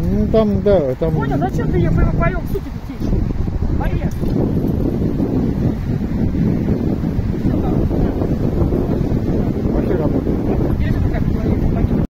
Ну там, да, там... Понял, зачем ты ее поем, суки?